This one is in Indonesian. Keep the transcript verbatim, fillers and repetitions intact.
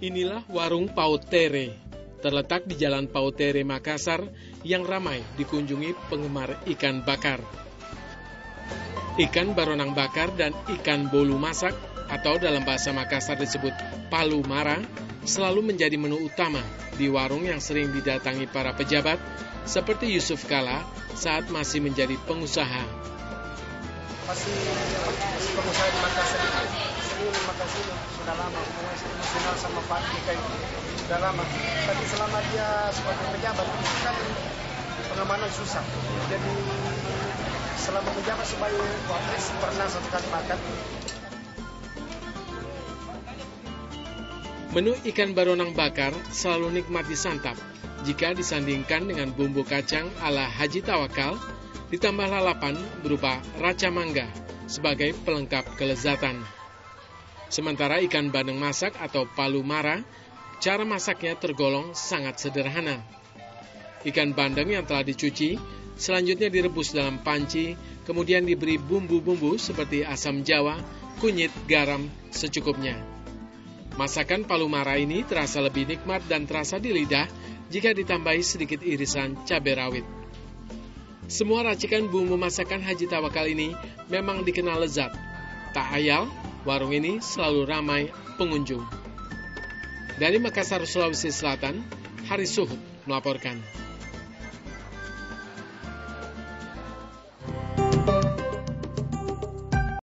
Inilah warung Pautere, terletak di Jalan Pautere, Makassar, yang ramai dikunjungi penggemar ikan bakar. Ikan baronang bakar dan ikan bolu masak, atau dalam bahasa Makassar disebut palu mara, selalu menjadi menu utama di warung yang sering didatangi para pejabat, seperti Yusuf Kala saat masih menjadi pengusaha. Masih pengusaha di Makassar itu, sering Makassar sudah lama, hubungan emosional sama Pak Ika itu sudah lama. Tapi selama dia sebagai pejabat kan pengamanan susah. Jadi selama menjabat sebagai wapres pernah satu kali makan. Menu ikan baronang bakar selalu nikmat disantap jika disandingkan dengan bumbu kacang ala Haji Tawakal, ditambah lalapan berupa raca mangga sebagai pelengkap kelezatan. Sementara ikan bandeng masak atau palu mara, cara masaknya tergolong sangat sederhana. Ikan bandeng yang telah dicuci, selanjutnya direbus dalam panci, kemudian diberi bumbu-bumbu seperti asam jawa, kunyit, garam secukupnya. Masakan palu mara ini terasa lebih nikmat dan terasa di lidah jika ditambahi sedikit irisan cabai rawit. Semua racikan bumbu masakan Haji Tawakal ini memang dikenal lezat. Tak ayal, warung ini selalu ramai pengunjung. Dari Makassar, Sulawesi Selatan, Haris Suhud melaporkan.